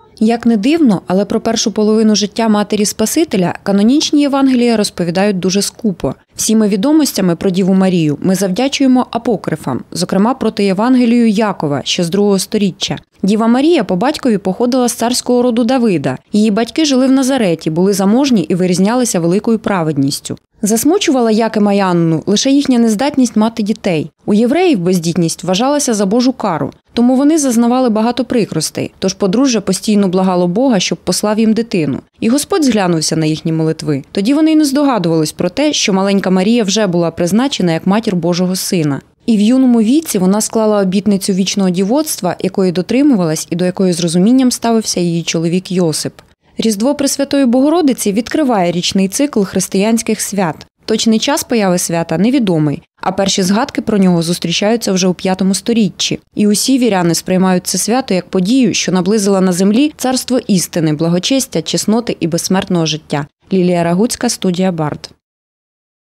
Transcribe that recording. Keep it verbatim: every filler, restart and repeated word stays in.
Як не дивно, але про першу половину життя матері Спасителя канонічні Євангелія розповідають дуже скупо. Всіми відомостями про Діву Марію ми завдячуємо апокрифам, зокрема протоєвангелію Якова, ще з другого сторіччя. Діва Марія по батькові походила з царського роду Давида. Її батьки жили в Назареті, були заможні і вирізнялися великою праведністю. Засмучувала Якима й Анну лише їхня нездатність мати дітей. У євреїв бездітність вважалася за Божу кару, тому вони зазнавали багато прикростей, тож подружжя постійно благало Бога, щоб послав їм дитину. І Господь зглянувся на їхні молитви. Тоді вони й не здогадувались про те, що маленька Марія вже була призначена як матір Божого Сина. І в юному віці вона склала обітницю вічного дівоцтва, якої дотримувалась і до якої з розумінням ставився її чоловік Йосип. Різдво Пресвятої Богородиці відкриває річний цикл християнських свят. Точний час появи свята невідомий, а перші згадки про нього зустрічаються вже у п'ятому сторіччі. І усі віряни сприймають це свято як подію, що наблизила на землі царство істини, благочестя, чесноти і безсмертного життя. Лілія Рагуцька, студія Бард.